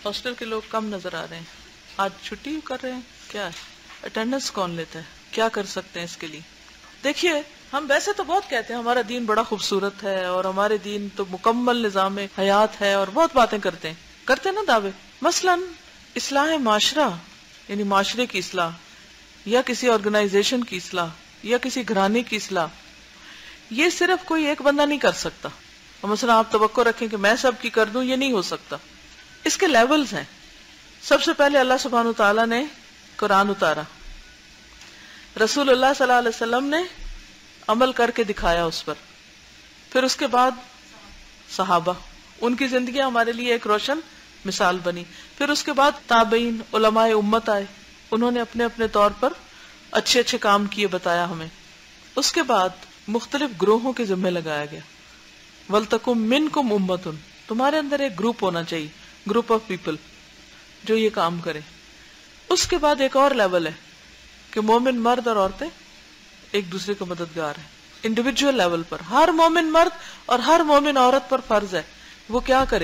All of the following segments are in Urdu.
ہاسٹل کے لوگ کم نظر آ رہے ہیں. آج چھٹی کر رہے ہیں کیا ہے؟ اٹینڈنس کون لیتا ہے؟ کیا کر سکتے ہیں اس کے لیے؟ دیکھیے ہم ویسے تو بہت کہتے ہیں ہمارا دین بڑا خوبصورت ہے اور ہمارے دین تو مکمل نظام حیات ہے اور بہت باتیں کرتے ہیں نا دعوے. مثلا اصلاح معاشرہ یعنی معاشرے کی اصلاح یا کسی آرگنائزیشن کی اصلاح یا کسی گھرانے کی اصلاح، یہ صرف کوئی ایک بندہ نہیں کر سکتا. مثلا آپ توقع رکھیں کہ میں سب کی کر دوں، یہ نہیں ہو سکتا. اس کے لیولز ہیں. سب سے پہلے اللہ سبحانہ وتعالیٰ نے قرآن اتارا، رسول اللہ صلی اللہ علیہ وسلم نے عمل کر کے دکھایا اس پر، پھر اس کے بعد صحابہ، ان کی زندگیاں ہمارے لیے ایک روشن مثال بنی. پھر اس کے بعد تابعین، علماء امت آئے، انہوں نے اپنے اپنے طور پر اچھے اچھے کام کیے، بتایا ہمیں. اس کے بعد مختلف گروہوں کے ذمہ لگایا گیا. وَلْتَكُمْ مِنْكُمْ أُمَّةٌ، تمہارے اندر ایک گروپ ہونا چاہیے، گروپ آف پیپل جو یہ کام کرے. اس کے بعد ایک اور لیول ہے کہ مومن مرد اور عورتیں ایک دوسرے کے مددگار ہیں. انڈیویجول لیول پر ہر مومن مرد اور ہر مومن عورت پر فرض ہے وہ کیا کرے؟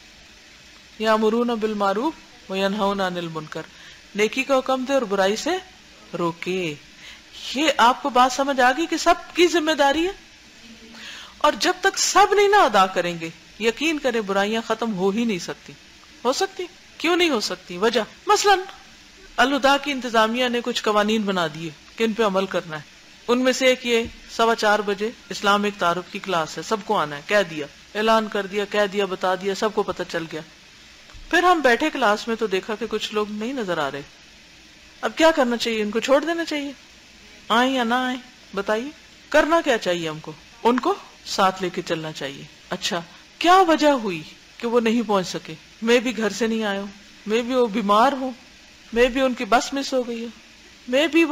یامرون بالمعروف وینہون عن المنکر، نیکی کا حکم دے اور برائی سے روکے. یہ آپ کو بات سمجھ آ گئی کہ سب کی ذمہ داری ہے، اور جب تک سب نہیں نہ ادا کریں گے، یقین کریں برائیاں ختم ہو ہی نہیں سکتی. ہو سکتی؟ کیوں نہیں ہو سکتی؟ وجہ مثلا الہدا کی انتظامیہ نے کچھ قوانین بنا دیے کہ ان پہ عمل کرنا ہے. ان میں سے ایک یہ 4:15 بجے اسلامک تعارف کی کلاس ہے، سب کو آنا ہے، کہہ دیا، اعلان کر دیا، کہہ دیا، بتا دیا، سب کو پتہ چل گیا. پھر ہم بیٹھے کلاس میں تو دیکھا کہ کچھ لوگ نہیں نظر آ رہے. اب کیا کرنا چاہیے؟ ان کو چھوڑ دینا چاہیے؟ آئیں یا نہ آئیں بتائیے. کرنا کیا چاہیے ہم کو؟ ان کو ساتھ لے کے چلنا چاہیے. اچھا کیا وجہ ہوئی کہ وہ نہیں پہنچ سکے؟ میں بھی گھر سے نہیں آئے ہوں، میں بھی وہ بیمار ہوں، میں بھی ان کی بس مس ہو گئی ہے، میں بھی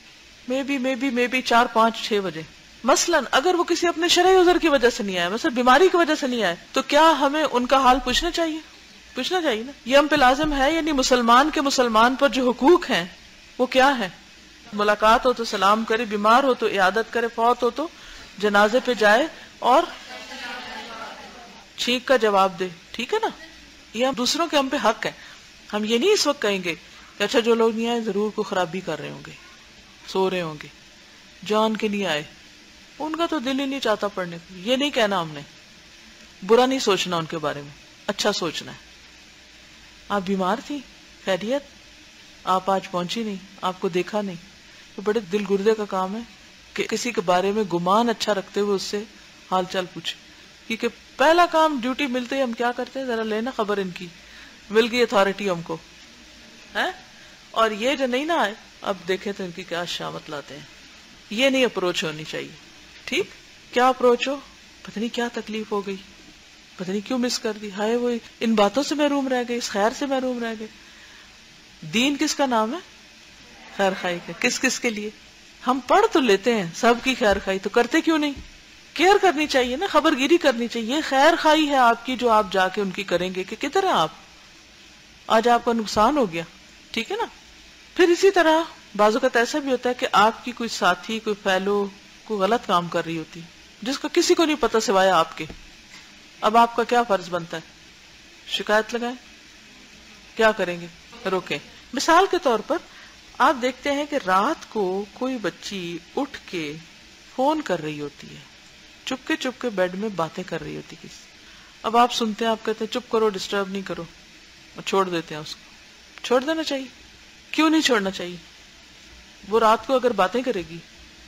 4 5 6 بجے. مثلا اگر وہ کسی اپنے شرعی عذر کی وجہ سے نہیں آئے، مثلا بیماری کی وجہ سے نہیں آئے، تو کیا ہمیں ان کا حال پوچھنا چاہیے؟ پوچھنا چاہیے نا. یہ ہم پہ لازم ہے. یعنی مسلمان پر جو حقوق ہیں وہ کیا ہے؟ ملاقات ہو تو سلام کرے، بیمار ہو تو عیادت کرے، فوت ہو تو جنازے پہ جائے اور چھینک کا جواب دے. ٹھیک ہے نا؟ یہ ہم دوسروں کے ہم پہ حق ہے. ہم یہ نہیں اس وقت کہیں گے کہ اچھا جو لوگ نہیں آئے ضرور کوئی خرابی کر رہے ہوں گے، سو رہے ہوں گے، جان کے نہیں آئے، ان کا تو دل ہی نہیں چاہتا پڑھنے کو. یہ نہیں کہنا ہم نے. برا نہیں سوچنا ان کے بارے میں، اچھا سوچنا ہے. آپ بیمار تھی، خیریت؟ آپ آج پہنچی نہیں، آپ کو دیکھا نہیں. تو بڑے دل گردے کا کام ہے کہ کسی کے بارے میں گمان اچھا رکھتے ہوئے اس سے حال چال پوچھے. کیونکہ پہلا کام ڈیوٹی ملتے ہی ہم کیا کرتے ہیں؟ ذرا لینا خبر ان کی، مل گئی اتھارٹی ہم کو ہے. اور یہ جو نہیں نہ آئے، اب دیکھیں تو ان کی کیا شامت لاتے ہیں. یہ نہیں اپروچ ہونی چاہیے. ٹھیک؟ کیا اپروچ ہو؟ پتہ نہیں کیا تکلیف ہو گئی، پتہ نہیں کیوں مس کر دی، ہائے وہ ان باتوں سے محروم رہ گئے، اس خیر سے محروم رہ گئے. دین کس کا نام ہے؟ خیر خائی کا. کس کس کے لیے؟ ہم پڑھ تو لیتے ہیں، سب کی خیر خائی تو کرتے کیوں نہیں؟ کیئر کرنی چاہیے نا، خبر گیری کرنی چاہیے. یہ خیر خائی ہے آپ کی جو آپ جا کے ان کی کریں گے کہ کدھر ہیں آپ، آج آپ کا نقصان ہو گیا. ٹھیک ہے نا؟ پھر اسی طرح بعض اوقات ایسا بھی ہوتا ہے کہ آپ کی کوئی ساتھی، کوئی فیلو کوئی غلط کام کر رہی ہوتی جس کا کسی کو نہیں پتا سوائے آپ کے. اب آپ کا کیا فرض بنتا ہے؟ شکایت لگائیں؟ کیا کریں گے؟ روکیں. مثال کے طور پر آپ دیکھتے ہیں کہ رات کو کوئی بچی اٹھ کے فون کر رہی ہوتی ہے، چپ کے بیڈ میں باتیں کر رہی ہوتی کسی. اب آپ سنتے ہیں، آپ کہتے ہیں چپ کرو، ڈسٹرب نہیں کرو، اور چھوڑ دیتے ہیں اس کو. چھوڑ دینا چاہیے. کیوں نہیں چھوڑنا چاہیے؟ وہ رات کو اگر باتیں کرے گی،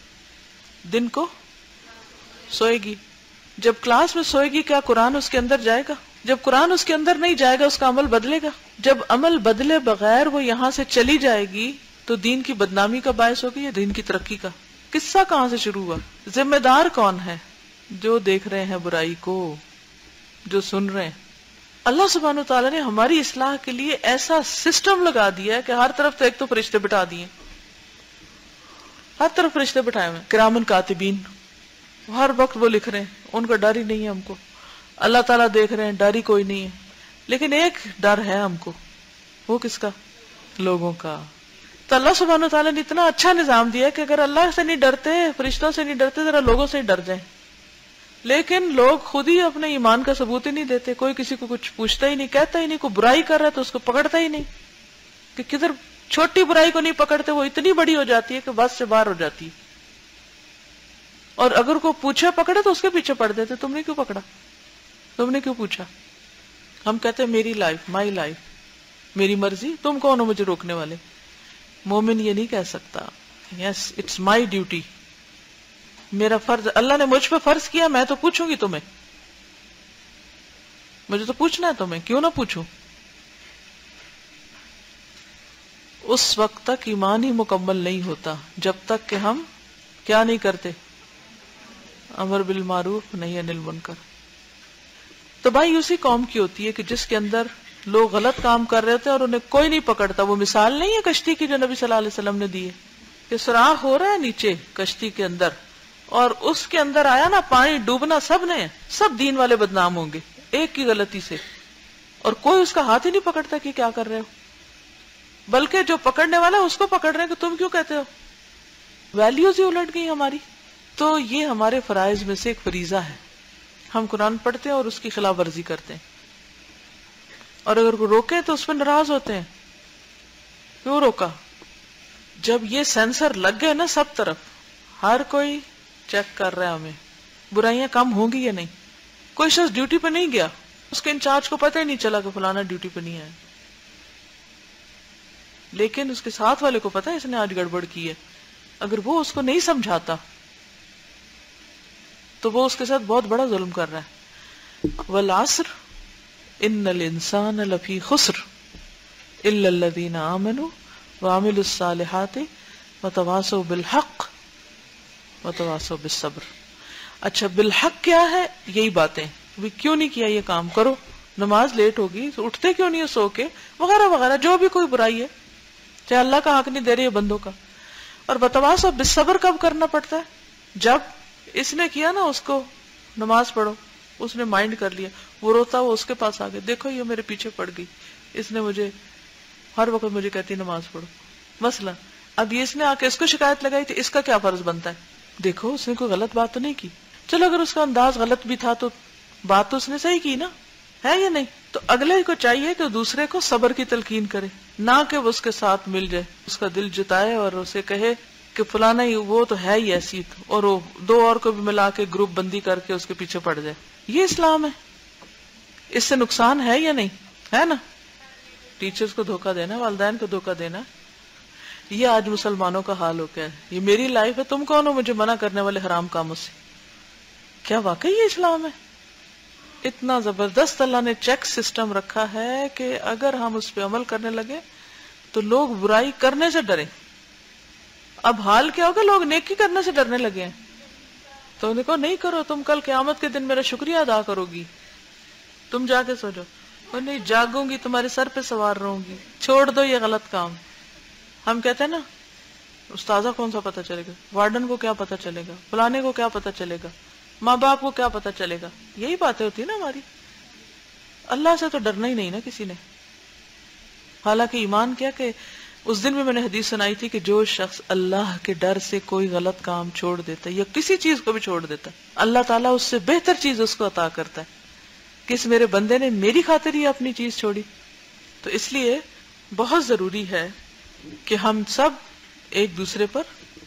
دن کو سوئے گی. جب کلاس میں سوئے گی کیا قرآن اس کے اندر جائے گا؟ جب قرآن اس کے اندر نہیں جائے گا اس کا عمل بدلے گا. جب عمل بدلے بغیر وہ یہاں سے چلی جائے گی تو دین کی بدنامی کا باعث ہوگی یا دین کی ترقی کا؟ قصہ کہاں سے شروع ہوا؟ ذمہ دار کون ہے؟ جو دیکھ رہے ہیں برائی کو، جو سن رہے ہیں. اللہ سبحانہ وتعالیٰ نے ہماری اصلاح کے لیے ایسا سسٹم لگا دیا ہے کہ ہر طرف تو ایک تو فرشتے بٹھا دیے، ہر طرف فرشتے بٹھائے ہوئے، کرامن کاتبین، ہر وقت وہ لکھ رہے ہیں. ان کا ڈر ہی نہیں ہے ہم کو. اللہ تعالیٰ دیکھ رہے ہیں، ڈر ہی کوئی نہیں ہے. لیکن ایک ڈر ہے ہم کو، وہ کس کا؟ لوگوں کا. تو اللہ سبحانہ وتعالیٰ نے اتنا اچھا نظام دیا کہ اگر اللہ سے نہیں ڈرتے، فرشتوں سے نہیں ڈرتے، ذرا لوگوں سے ہی ڈر جائیں. لیکن لوگ خود ہی اپنے ایمان کا ثبوت ہی نہیں دیتے، کوئی کسی کو کچھ پوچھتا ہی نہیں، کہتا ہی نہیں، کوئی برائی کر رہا ہے تو اس کو پکڑتا ہی نہیں، کہ کدھر چھوٹی برائی کو نہیں پکڑتے، وہ اتنی بڑی ہو جاتی ہے کہ بس سے باہر ہو جاتی ہے، اور اگر کوئی پوچھے پکڑے تو اس کے پیچھے پڑ دیتے، تم نے کیوں پکڑا، تم نے کیوں پوچھا. ہم کہتے ہیں میری لائف، مائی لائف، میری مرضی، تم کون ہو مجھے روکنے والے. مومن یہ نہیں کہہ سکتا. یس اٹس مائی ڈیوٹی، میرا فرض، اللہ نے مجھ پہ فرض کیا، میں تو پوچھوں گی تمہیں، مجھے تو پوچھنا ہے تمہیں، کیوں نہ پوچھوں. اس وقت تک ایمان ہی مکمل نہیں ہوتا جب تک کہ ہم کیا نہیں کرتے، امر بالمعروف نہی عن المنکر. تباہی اسی قوم کی ہوتی ہے کہ جس کے اندر لوگ غلط کام کر رہے تھے اور انہیں کوئی نہیں پکڑتا. وہ مثال نہیں ہے کشتی کی جو نبی صلی اللہ علیہ وسلم نے دی ہے، کہ سوراخ ہو رہا ہے نیچے کشتی کے اندر، اور اس کے اندر آیا نا پانی، ڈوبنا سب نے، سب دین والے بدنام ہوں گے ایک کی غلطی سے، اور کوئی اس کا ہاتھ ہی نہیں پکڑتا کہ کیا کر رہے ہو، بلکہ جو پکڑنے والا ہے اس کو پکڑ رہے ہیں کہ تم کیوں کہتے ہو. ویلیوز ہی الٹ گئی ہماری. تو یہ ہمارے فرائض میں سے ایک فریضہ ہے. ہم قرآن پڑھتے ہیں اور اس کی خلاف ورزی کرتے ہیں، اور اگر کوئی روکے تو اس پہ ناراض ہوتے ہیں، کیوں روکا. جب یہ سینسر لگ گئے نا سب طرف، ہر کوئی چیک کر رہا ہے ہمیں، برائیاں کم ہوں گی یا نہیں. کوئی شخص ڈیوٹی پہ نہیں گیا، اس کے انچارج کو پتہ ہی نہیں چلا کہ فلانا ڈیوٹی پہ نہیں ہے، لیکن اس کے ساتھ والے کو پتا ہے اس نے آج گڑبڑ کی ہے. اگر وہ اس کو نہیں سمجھاتا تو وہ اس کے ساتھ بہت بڑا ظلم کر رہا ہے. والعصر ان الانسان لفی خسر الا الذین آمنوا وعملوا الصالحات وتواصوا بالحق وتواصوا بالصبر. اچھا بالحق کیا ہے؟ یہی باتیں کیوں نہیں کیا یہ کام، کرو، نماز لیٹ ہوگی، اٹھتے کیوں نہیں سو کے، وغیرہ وغیرہ، جو بھی کوئی برائی ہے، چاہے اللہ کا حق نہیں دے رہی ہے بندوں کا. اور بتواصوا بالصبر کب کرنا پڑتا ہے؟ جب اس نے کیا نا اس کو نماز پڑھو، اس نے مائنڈ کر لیا، وہ روتا وہ اس کے پاس آ گیا، دیکھو یہ میرے پیچھے پڑ گئی، اس نے مجھے ہر وقت مجھے کہتی نماز پڑھو. مثلا اب یہ اس نے آ کے اس کو شکایت لگائی تھی، اس کا کیا فرض بنتا ہے؟ دیکھو اس نے کوئی غلط بات تو نہیں کی، چلو اگر اس کا انداز غلط بھی تھا تو بات تو اس نے صحیح کی نا، ہے یا نہیں؟ تو اگلے کو چاہیے کہ دوسرے کو صبر کی تلقین کرے، نہ کہ وہ اس کے ساتھ مل جائے، اس کا دل جتائے اور اسے کہے کہ فلانا ہی وہ تو ہے ہی ایسی، اور وہ دو اور کو بھی ملا کے گروپ بندی کر کے اس کے پیچھے پڑ جائے. یہ اسلام ہے؟ اس سے نقصان ہے یا نہیں ہے؟ نا ٹیچرز کو دھوکہ دینا، والدین کو دھوکہ دینا، یہ آج مسلمانوں کا حال ہو گیا ہے. یہ میری لائف ہے، تم کون ہو مجھے منع کرنے والے حرام کاموں سے؟ کیا واقعی یہ اسلام ہے؟ اتنا زبردست اللہ نے چیک سسٹم رکھا ہے کہ اگر ہم اس پہ عمل کرنے لگے تو لوگ برائی کرنے سے ڈریں. اب حال کیا ہوگا، لوگ نیکی کرنے سے ڈرنے لگے ہیں. تو انہیں کہو نہیں کرو، تم کل قیامت کے دن میرا شکریہ ادا کرو گی، تم جا کے سو جاؤ. اور نہیں، جاگوں گی تمہارے سر پہ سوار رہوں گی، چھوڑ دو یہ غلط کام. ہم کہتے ہیں نا استاذہ کون سا پتہ چلے گا، وارڈن کو کیا پتہ چلے گا، فلانے کو کیا پتہ چلے گا، ماں باپ کو کیا پتہ چلے گا. یہی باتیں ہوتی نا ہماری. اللہ سے تو ڈرنا ہی نہیں نا کسی نے. حالانکہ ایمان کیا کہ اس دن بھی میں نے حدیث سنائی تھی کہ جو شخص اللہ کے ڈر سے کوئی غلط کام چھوڑ دیتا ہے یا کسی چیز کو بھی چھوڑ دیتا ہے، اللہ تعالیٰ اس سے بہتر چیز اس کو عطا کرتا ہے کہ اس میرے بندے نے میری خاطر ہی اپنی چیز چھوڑی. تو اس لیے بہت ضروری ہے کہ ہم سب ایک دوسرے پر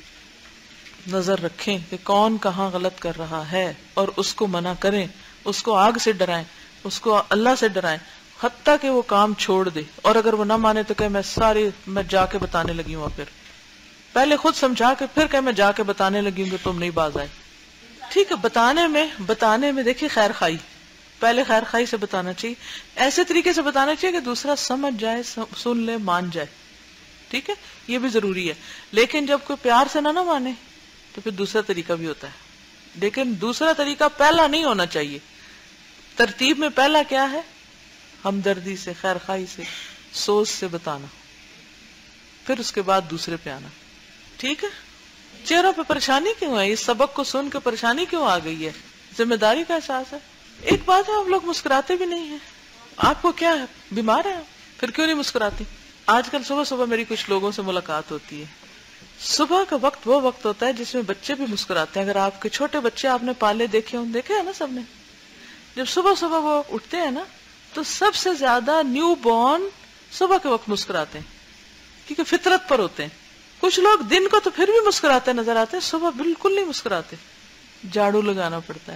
نظر رکھیں کہ کون کہاں غلط کر رہا ہے اور اس کو منع کریں، اس کو آگ سے ڈرائیں، اس کو اللہ سے ڈرائیں، حتیٰ کہ وہ کام چھوڑ دے. اور اگر وہ نہ مانے تو کہ میں جا کے بتانے لگی ہوں، پھر پہلے خود سمجھا کے پھر کہ میں جا کے بتانے لگی ہوں کہ تم نہیں باز آئے. ٹھیک ہے، بتانے میں دیکھیے خیر خواہی، پہلے خیر خواہی سے بتانا چاہیے، ایسے طریقے سے بتانا چاہیے کہ دوسرا سمجھ جائے، سن لے، مان جائے. ٹھیک ہے، یہ بھی ضروری ہے. لیکن جب کوئی پیار سے نہ مانے تو پھر دوسرا طریقہ بھی ہوتا ہے. لیکن دوسرا طریقہ پہلا نہیں ہونا چاہیے. ترتیب میں پہلا کیا ہے؟ ہمدردی سے، خیر خواہی سے، سوچ سے بتانا، پھر اس کے بعد دوسرے پہ آنا. ٹھیک ہے، چہروں پہ پریشانی کیوں ہے؟ اس سبق کو سن کے پریشانی کیوں آ گئی ہے؟ ذمہ داری کا احساس ہے. ایک بات ہے، ہم لوگ مسکراتے بھی نہیں ہیں. آپ کو کیا ہے، بیمار ہے پھر کیوں نہیں مسکراتی؟ آج کل صبح صبح میری کچھ لوگوں سے ملاقات ہوتی ہے، صبح کا وقت وہ وقت ہوتا ہے جس میں بچے بھی مسکراتے ہیں. اگر آپ کے چھوٹے بچے آپ نے پالے دیکھے ہوں, دیکھے ہیں نا سب نے, جب صبح صبح وہ اٹھتے ہیں نا تو سب سے زیادہ نیو بورن صبح کے وقت مسکراتے ہیں, کیونکہ فطرت پر ہوتے ہیں. کچھ لوگ دن کو تو پھر بھی مسکراتے نظر آتے ہیں, صبح بالکل نہیں مسکراتے. جھاڑو لگانا پڑتا ہے,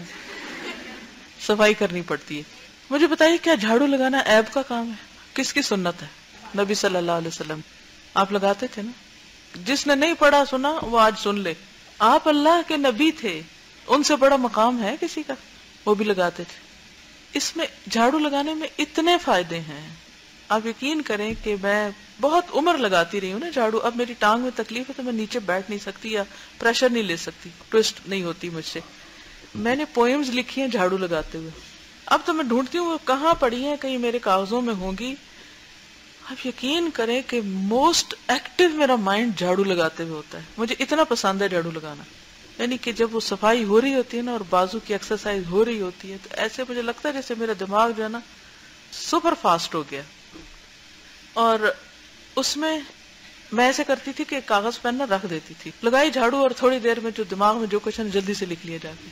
صفائی کرنی پڑتی ہے. مجھے بتائیے کیا جھاڑو لگانا عیب کا کام ہے؟ کس کی سنت ہے؟ نبی صلی اللہ علیہ وسلم. آپ لگاتے تھے نا. جس نے نہیں پڑھا سنا وہ آج سن لے. آپ اللہ کے نبی تھے, ان سے بڑا مقام ہے کسی کا؟ وہ بھی لگاتے تھے. اس میں جھاڑو لگانے میں اتنے فائدے ہیں, آپ یقین کریں کہ میں بہت عمر لگاتی رہی ہوں نا جھاڑو. اب میری ٹانگ میں تکلیف ہے تو میں نیچے بیٹھ نہیں سکتی یا پریشر نہیں لے سکتی, ٹوسٹ نہیں ہوتی مجھ سے. میں نے پوئمز لکھی ہیں جھاڑو لگاتے ہوئے. اب تو میں ڈھونڈتی ہوں کہاں پڑھی ہیں, کہیں میرے کاغذوں میں ہوں گی. آپ یقین کریں کہ موسٹ ایکٹیو میرا مائنڈ جھاڑو لگاتے ہوئے ہوتا ہے. مجھے اتنا پسند ہے جھاڑو لگانا. یعنی کہ جب وہ صفائی ہو رہی ہوتی ہے نا اور بازو کی ایکسرسائز ہو رہی ہوتی ہے تو ایسے مجھے لگتا ہے جیسے میرا دماغ جو ہے نا سپر فاسٹ ہو گیا. اور اس میں ایسے کرتی تھی کہ کاغذ پین نہ رکھ دیتی تھی, لگائی جھاڑو اور تھوڑی دیر میں جو دماغ میں جو کچھ ہے جلدی سے لکھ لیا جاتی.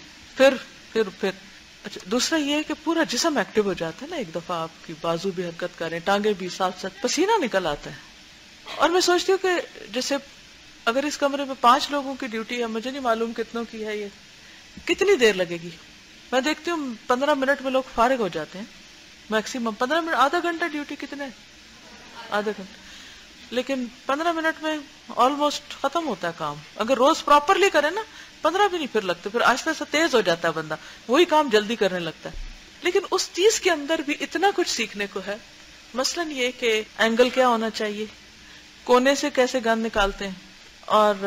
پھر اچھا, دوسرا یہ ہے کہ پورا جسم ایکٹیو ہو جاتا ہے نا. ایک دفعہ آپ کی بازو بھی حرکت کریں, ٹانگیں بھی, ساتھ ساتھ پسینہ نکل آتا ہے. اور میں سوچتی ہوں کہ جیسے اگر اس کمرے میں 5 لوگوں کی ڈیوٹی ہے, مجھے نہیں معلوم کتنوں کی ہے, یہ کتنی دیر لگے گی. میں دیکھتی ہوں 15 منٹ میں لوگ فارغ ہو جاتے ہیں, میکسیمم 15 منٹ. آدھا گھنٹہ ڈیوٹی کتنے, آدھا گھنٹہ, لیکن 15 منٹ میں آلموسٹ ختم ہوتا ہے کام. اگر روز پراپرلی کرے نا 15 بھی نہیں پھر لگتے, پھر آہستہ آہستہ تیز ہو جاتا ہے بندہ, وہی کام جلدی کرنے لگتا ہے. لیکن اس چیز کے اندر بھی اتنا کچھ سیکھنے کو ہے. مثلاً یہ کہ اینگل کیا ہونا چاہیے, کونے سے کیسے گند نکالتے ہیں, اور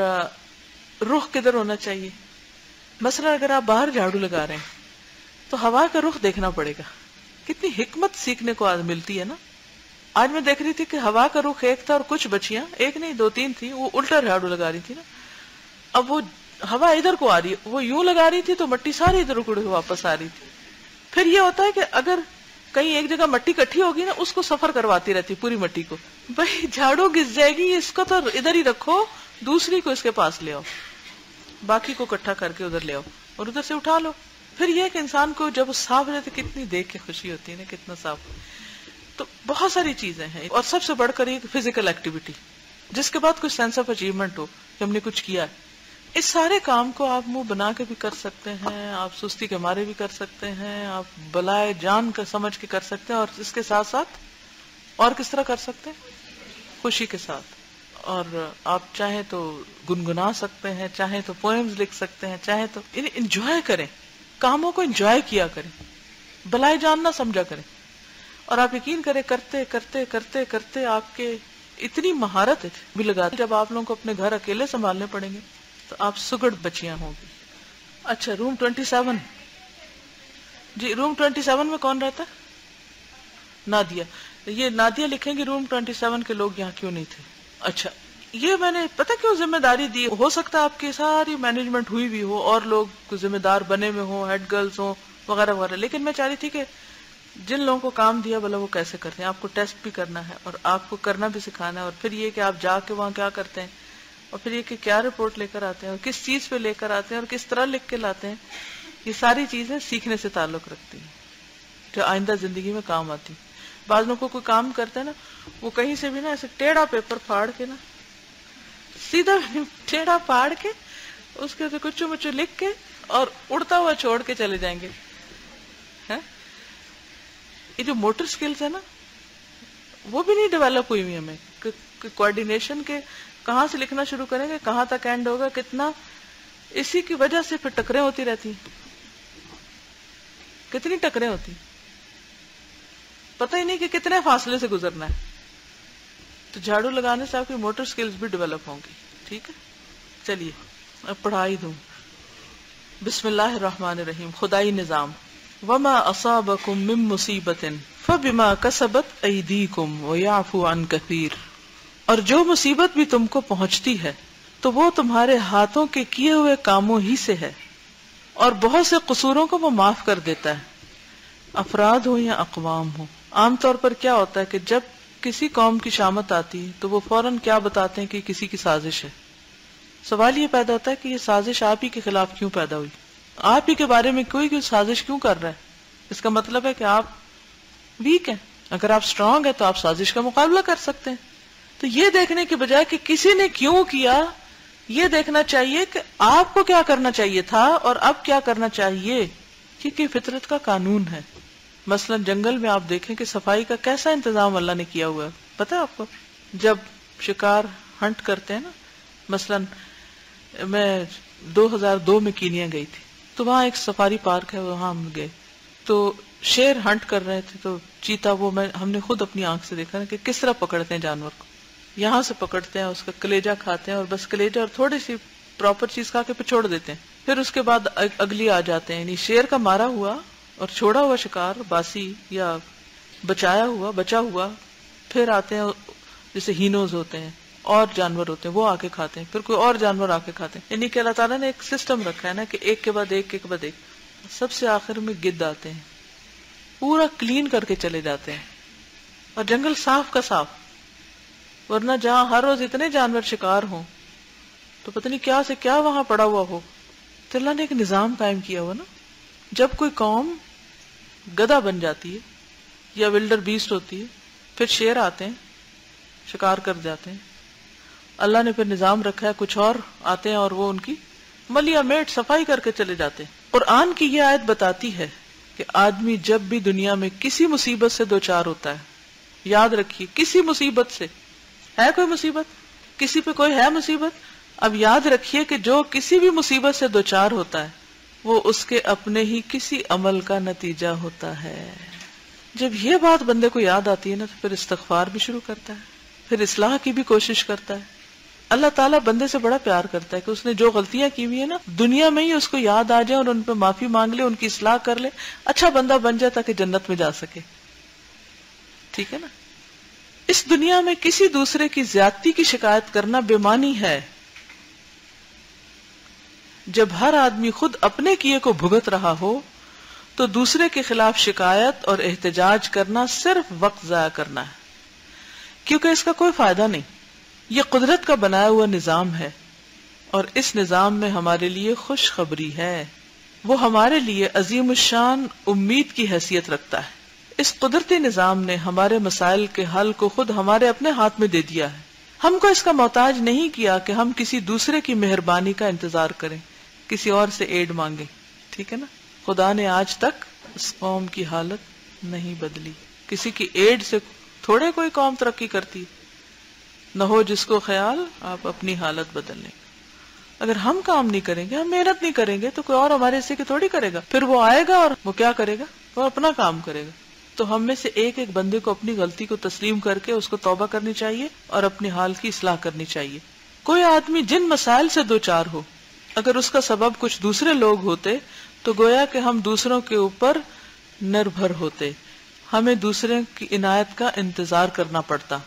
رخ کدھر ہونا چاہیے. مثلاً اگر آپ باہر جھاڑو لگا رہے ہیں تو ہوا کا رخ دیکھنا پڑے گا. کتنی حکمت سیکھنے کو آج ملتی ہے نا. آج میں دیکھ رہی تھی کہ ہوا کا رخ ایک تھا اور کچھ بچیاں, ایک نہیں 2-3 تھی, وہ الٹا جھاڑو لگا رہی تھی نا. اب وہ ہوا ادھر کو آ رہی ہے, وہ یوں لگا رہی تھی تو مٹی ساری ادھر اکڑ کے واپس آ رہی تھی. پھر یہ ہوتا ہے کہ اگر کہیں ایک جگہ مٹی کٹھی ہوگی نا, اس کو سفر کرواتی رہتی پوری مٹی کو. بھائی جھاڑو گس جائے گی, اس کو تو ادھر ہی رکھو, دوسری کو اس کے پاس لے آؤ, باقی کو اکٹھا کر کے ادھر لے آؤ اور ادھر سے اٹھا لو. پھر یہ کہ انسان کو جب صاف ہو جاتے کتنی دیکھ کے خوشی ہوتی ہے نا, کتنا صاف. تو بہت ساری چیزیں ہیں, اور سب سے بڑھ کر ایک فزیکل ایکٹیویٹی جس کے بعد کچھ سینس آف اچیومنٹ ہو کہ ہم نے کچھ کیا ہے. اس سارے کام کو آپ منہ بنا کے بھی کر سکتے ہیں, آپ سستی کے مارے بھی کر سکتے ہیں, آپ بلائے جان کا سمجھ کے کر سکتے ہیں, اور اس کے ساتھ ساتھ اور کس طرح کر سکتے ہیں, خوشی کے ساتھ. اور آپ چاہیں تو گنگنا سکتے ہیں, چاہیں تو پوئمز لکھ سکتے ہیں, چاہیں تو انجوائے کریں, کاموں کو انجوائے کیا کریں, بلائے جان نہ سمجھا کریں. اور آپ یقین کریں کرتے کرتے کرتے کرتے آپ کے اتنی مہارت بھی لگاتے, جب آپ لوگوں کو اپنے گھر اکیلے سنبھالنے پڑیں گے تو آپ سگڑ بچیاں ہوں گی. اچھا, روم 27, جی روم 27 میں کون رہتا ہے؟ نادیہ. یہ نادیہ لکھیں گے روم 27 کے لوگ یہاں کیوں نہیں تھے. اچھا, یہ میں نے پتہ کیوں ذمہ داری دی, ہو سکتا ہے آپ کی ساری مینجمنٹ ہوئی بھی ہو اور لوگ ذمہ دار بنے ہوئے ہوں, ہیڈ گرلز ہوں وغیرہ وغیرہ, لیکن میں چاہ رہی تھی کہ جن لوگوں کو کام دیا بلا وہ کیسے کرتے ہیں. آپ کو ٹیسٹ بھی کرنا ہے اور آپ کو کرنا بھی سکھانا ہے, اور پھر یہ کہ آپ جا کے وہاں کیا کرتے ہیں, اور پھر یہ کہ کیا رپورٹ لے کر آتے ہیں, اور کس چیز پہ لے کر آتے ہیں, اور کس طرح لکھ کے لاتے ہیں. یہ ساری چیزیں سیکھنے سے تعلق رکھتی ہیں جو آئندہ زندگی میں کام آتی. بعض لوگوں کو کوئی کام کرتے ہیں نا, وہ کہیں سے بھی نا ایسے ٹیڑھا پیپر پھاڑ کے نا, سیدھا ٹیڑھا پھاڑ کے اس کے کچھ مچو لکھ کے اور اڑتا ہوا چھوڑ کے چلے جائیں گے. یہ جو موٹر سکلز ہے نا وہ بھی نہیں ڈیولپ ہوئی ہمیں, کوآرڈینیشن کے کہاں سے لکھنا شروع کریں گے, کہاں تک اینڈ ہوگا, کتنا. اسی کی وجہ سے پھر ٹکریں ہوتی رہتی ہیں, کتنی ٹکریں ہوتی, پتہ ہی نہیں کہ کتنے فاصلے سے گزرنا ہے. تو جھاڑو لگانے سے آپ کی موٹر سکلز بھی ڈیولپ ہوں گی. ٹھیک ہے, چلیے اب پڑھائی دوں. بسم اللہ الرحمن الرحیم. خدائی نظام. وما اصابکم من مصیبت فبما کسبت ایدیکم ویعفو عن کثیر. اور جو مصیبت بھی تم کو پہنچتی ہے تو وہ تمہارے ہاتھوں کے کیے ہوئے کاموں ہی سے ہے, اور بہت سے قصوروں کو وہ معاف کر دیتا ہے, افراد ہو یا اقوام ہو. عام طور پر کیا ہوتا ہے کہ جب کسی قوم کی شامت آتی تو وہ فوراً کیا بتاتے ہیں کہ کسی کی سازش ہے, سوال یہ پیدا ہوتا ہے کہ یہ سازش آپ ہی کے خلاف کیوں پیدا ہوئی؟ آپ ہی کے بارے میں کوئی سازش کیوں کر رہا ہے؟ اس کا مطلب ہے کہ آپ ویک ہیں. اگر آپ اسٹرانگ ہیں تو آپ سازش کا مقابلہ کر سکتے ہیں. تو یہ دیکھنے کے بجائے کہ کسی نے کیوں کیا، یہ دیکھنا چاہیے کہ آپ کو کیا کرنا چاہیے تھا اور اب کیا کرنا چاہیے، کیونکہ فطرت کا قانون ہے. مثلا جنگل میں آپ دیکھیں کہ صفائی کا کیسا انتظام اللہ نے کیا ہوا ہے. پتہ ہے آپ کو، جب شکار ہنٹ کرتے ہیں نا، مثلا میں 2002 میں کینیا گئی تھی، تو وہاں ایک سفاری پارک ہے، وہاں ہم گئے تو شیر ہنٹ کر رہے تھے. تو چیتا، وہ ہم نے خود اپنی آنکھ سے دیکھا نا کہ کس طرح پکڑتے ہیں جانور کو. یہاں سے پکڑتے ہیں، اس کا کلیجہ کھاتے ہیں، اور بس کلیجہ اور تھوڑی سی پراپر چیز کھا کے پھر چھوڑ دیتے ہیں. پھر اس کے بعد اگلی آ جاتے ہیں. یعنی شیر کا مارا ہوا اور چھوڑا ہوا شکار، باسی یا بچا ہوا پھر آتے ہیں. جیسے ہینوز ہوتے ہیں اور جانور ہوتے ہیں، وہ آ کے کھاتے ہیں، پھر کوئی اور جانور آ کے کھاتے ہیں. یعنی کہ اللہ تعالیٰ نے ایک سسٹم رکھا ہے نا کہ ایک کے بعد ایک کے بعد ایک. سب سے آخر میں گدھ آتے ہیں، پورا کلین کر کے چلے جاتے ہیں، اور جنگل صاف کا صاف. ورنہ جہاں ہر روز اتنے جانور شکار ہوں تو پتہ نہیں کیا سے کیا وہاں پڑا ہوا ہو. تو اللہ نے ایک نظام قائم کیا ہوا نا. جب کوئی قوم گدھا بن جاتی ہے یا ولڈر بیسٹ ہوتی ہے، پھر شیر آتے ہیں، شکار کر جاتے ہیں. اللہ نے پھر نظام رکھا ہے، کچھ اور آتے ہیں اور وہ ان کی ملیا میٹ صفائی کر کے چلے جاتے ہیں. قرآن کی یہ آیت بتاتی ہے کہ آدمی جب بھی دنیا میں کسی مصیبت سے دوچار ہوتا ہے، یاد رکھیے کسی مصیبت سے ہے، کوئی مصیبت کسی پہ کوئی ہے مصیبت، اب یاد رکھیے کہ جو کسی بھی مصیبت سے دوچار ہوتا ہے وہ اس کے اپنے ہی کسی عمل کا نتیجہ ہوتا ہے. جب یہ بات بندے کو یاد آتی ہے نا، تو پھر استغفار بھی شروع کرتا ہے، پھر اصلاح کی بھی کوشش کرتا ہے. اللہ تعالیٰ بندے سے بڑا پیار کرتا ہے کہ اس نے جو غلطیاں کی ہوئی ہیں نا، دنیا میں ہی اس کو یاد آ جائے اور ان پہ معافی مانگ لے، ان کی اصلاح کر لے، اچھا بندہ بن جائے تاکہ جنت میں جا سکے. ٹھیک ہے نا. اس دنیا میں کسی دوسرے کی زیادتی کی شکایت کرنا بے معنی ہے. جب ہر آدمی خود اپنے کیے کو بھگت رہا ہو تو دوسرے کے خلاف شکایت اور احتجاج کرنا صرف وقت ضائع کرنا ہے، کیونکہ اس کا کوئی فائدہ نہیں. یہ قدرت کا بنایا ہوا نظام ہے، اور اس نظام میں ہمارے لیے خوشخبری ہے. وہ ہمارے لیے عظیم الشان امید کی حیثیت رکھتا ہے. اس قدرتی نظام نے ہمارے مسائل کے حل کو خود ہمارے اپنے ہاتھ میں دے دیا ہے. ہم کو اس کا محتاج نہیں کیا کہ ہم کسی دوسرے کی مہربانی کا انتظار کریں، کسی اور سے ایڈ مانگیں. ٹھیک ہے نا. خدا نے آج تک اس قوم کی حالت نہیں بدلی. کسی کی ایڈ سے تھوڑے کوئی قوم ترقی کرتی. نہ ہو جس کو خیال آپ اپنی حالت بدل لیں. اگر ہم کام نہیں کریں گے، ہم محنت نہیں کریں گے، تو کوئی اور ہمارے حصے کی تھوڑی کرے گا. پھر وہ آئے گا اور وہ کیا کرے گا؟ وہ اپنا کام کرے گا. تو ہم میں سے ایک ایک بندے کو اپنی غلطی کو تسلیم کر کے اس کو توبہ کرنی چاہیے اور اپنی حال کی اصلاح کرنی چاہیے. کوئی آدمی جن مسائل سے دوچار ہو، اگر اس کا سبب کچھ دوسرے لوگ ہوتے تو گویا کہ ہم دوسروں کے اوپر نربھر ہوتے، ہمیں دوسرے کی عنایت کا انتظار کرنا پڑتا.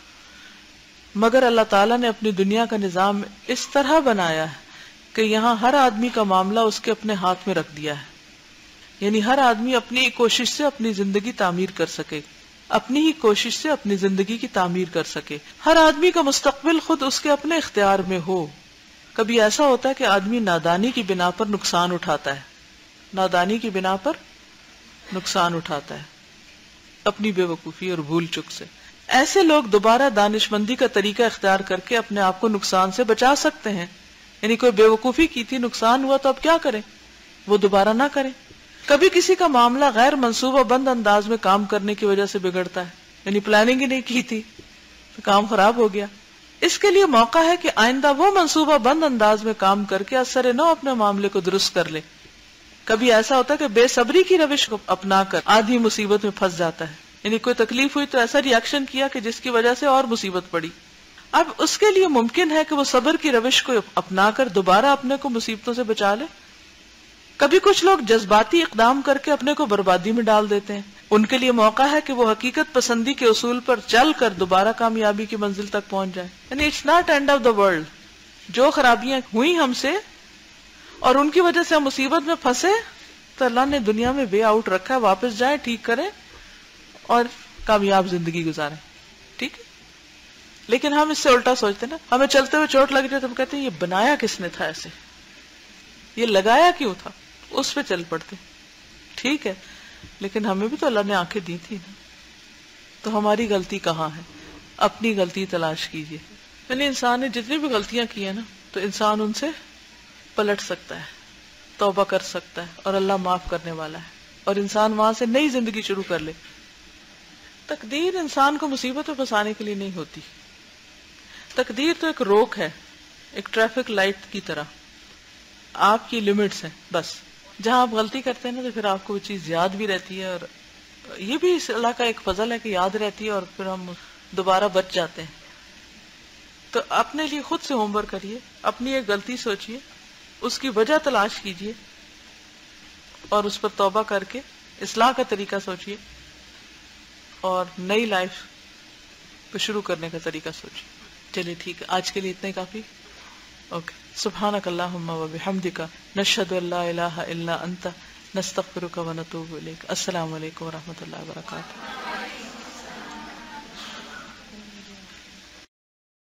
مگر اللہ تعالیٰ نے اپنی دنیا کا نظام اس طرح بنایا ہے کہ یہاں ہر آدمی کا معاملہ اس کے اپنے ہاتھ میں رکھ دیا ہے. یعنی ہر آدمی اپنی کوشش سے اپنی زندگی تعمیر کر سکے، اپنی ہی کوشش سے اپنی زندگی کی تعمیر کر سکے. ہر آدمی کا مستقبل خود اس کے اپنے اختیار میں ہو. کبھی ایسا ہوتا ہے کہ آدمی نادانی کی بنا پر نقصان اٹھاتا ہے، نادانی کی بنا پر نقصان اٹھاتا ہے اپنی بے وقوفی اور بھول چک سے. ایسے لوگ دوبارہ دانش مندی کا طریقہ اختیار کر کے اپنے آپ کو نقصان سے بچا سکتے ہیں. یعنی کوئی بے وقوفی کی تھی، نقصان ہوا، تو اب کیا کریں؟ وہ دوبارہ نہ کریں. کبھی کسی کا معاملہ غیر منصوبہ بند انداز میں کام کرنے کی وجہ سے بگڑتا ہے، یعنی پلاننگ ہی نہیں کی تھی تو کام خراب ہو گیا. اس کے لیے موقع ہے کہ آئندہ وہ منصوبہ بند انداز میں کام کر کے اثر نو اپنے معاملے کو درست کر لے. کبھی ایسا ہوتا ہے کہ بے صبری کی روش کو اپنا کر آدھی مصیبت میں پھنس جاتا ہے. یعنی کوئی تکلیف ہوئی تو ایسا ری ایکشن کیا کہ جس کی وجہ سے اور مصیبت پڑی. اب اس کے لیے ممکن ہے کہ وہ صبر کی روش کو اپنا کر دوبارہ اپنے کو مصیبتوں سے بچا لے. کبھی کچھ لوگ جذباتی اقدام کر کے اپنے کو بربادی میں ڈال دیتے ہیں. ان کے لیے موقع ہے کہ وہ حقیقت پسندی کے اصول پر چل کر دوبارہ کامیابی کی منزل تک پہنچ جائیں. یعنی it's not end of the world. جو خرابیاں ہوئی ہم سے اور ان کی وجہ سے ہم مصیبت میں پھنسے تو اللہ نے دنیا میں وے آؤٹ رکھا ہے. واپس جائیں، ٹھیک کریں اور کامیاب زندگی گزاریں. ٹھیک ہے. لیکن ہم اس سے الٹا سوچتے نا، ہمیں چلتے ہوئے چوٹ لگ جائے تو ہم کہتے ہیں یہ بنایا کس نے تھا ایسے، یہ لگایا کیوں تھا، اس پہ چل پڑتے. ٹھیک ہے، لیکن ہمیں بھی تو اللہ نے آنکھیں دی تھی نا. تو ہماری غلطی کہاں ہے؟ اپنی غلطی تلاش کیجیے. یعنی انسان نے جتنی بھی غلطیاں کی ہیں نا، تو انسان ان سے پلٹ سکتا ہے، توبہ کر سکتا ہے، اور اللہ معاف کرنے والا ہے، اور انسان وہاں سے نئی زندگی شروع کر لے. تقدیر انسان کو مصیبت میں پھنسانے کے لیے نہیں ہوتی. تقدیر تو ایک روک ہے، ایک ٹریفک لائٹ کی طرح. آپ کی لمٹس ہیں بس. جہاں آپ غلطی کرتے ہیں نا تو پھر آپ کو وہ چیز یاد بھی رہتی ہے، اور یہ بھی اس اللہ کا ایک فضل ہے کہ یاد رہتی ہے، اور پھر ہم دوبارہ بچ جاتے ہیں. تو اپنے لیے خود سے ہوم ورک کریے، اپنی ایک غلطی سوچیے، اس کی وجہ تلاش کیجیے، اور اس پر توبہ کر کے اصلاح کا طریقہ سوچیے، اور نئی لائف کو شروع کرنے کا طریقہ سوچیے. چلیے ٹھیک ہے، آج کے لیے اتنا ہی کافی. اوکے. سبحانک اللہم و بحمدک، نشہد ان لا الہ الا انت، نستغفرک و نتوب الیک. السلام علیکم و رحمۃ اللہ وبرکاتہ.